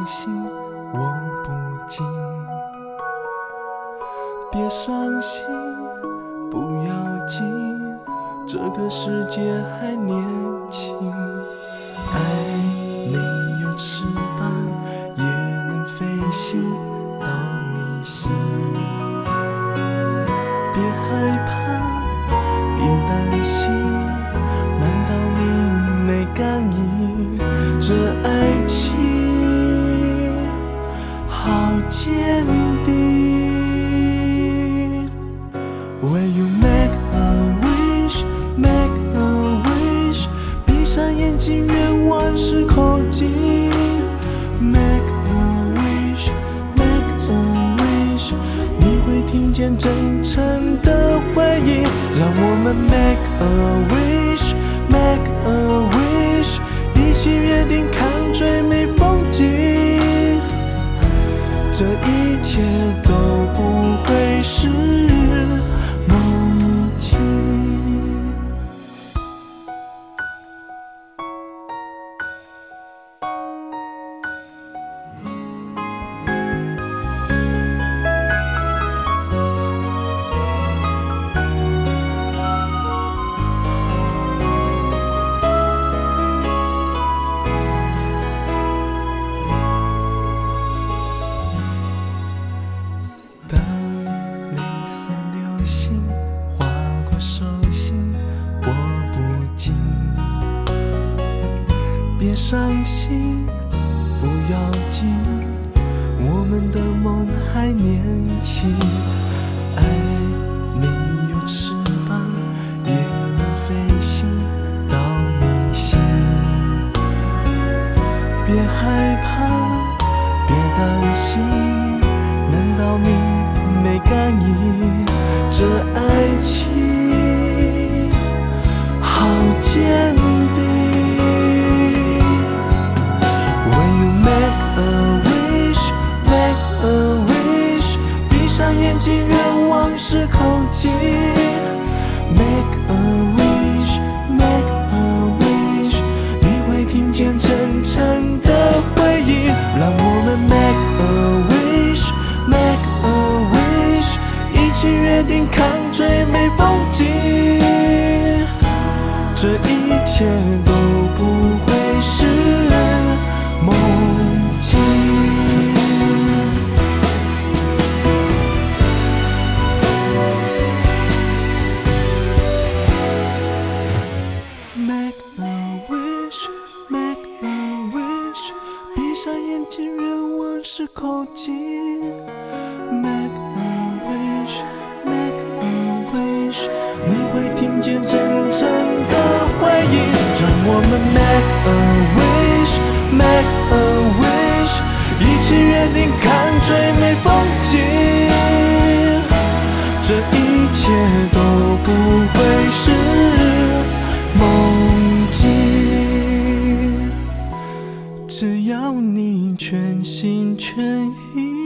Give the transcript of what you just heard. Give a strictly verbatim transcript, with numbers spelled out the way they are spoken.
心，我不禁。别伤心，不要紧，这个世界还年轻。爱没有翅膀，也能飞行到你心。别害怕，别担心，难道你没感应？这爱情好坚定。When you make a wish, make a wish， 闭上眼睛，愿望是口径。Make a wish, make a wish， 你会听见真诚的回应。让我们 make a wish, make a wish， 一起约定看最美风景。这一切都不会是梦境。当泪丝流星划过手心，我不禁。别伤心，不要紧，我们的梦还年轻。爱没有翅膀，也能飞行到你心。别害怕，别担心，难道你没感应？这爱情好坚定。When you make a wish, make a wish， 闭上眼睛，愿望是口径。Make a wish, make a wish， 你会听见真诚的回应。让我们 make a wish, make a wish， 一起约定看最美风景。这一切都不会是梦境。Make a wish, make a wish， 闭上眼睛，愿望是口径。Make a wish, make a wish， 你会听见真诚的回应。让我们 make a wish, make a wish， 一起约定看最美风景。这一切都不会是梦境，只要你全心全意。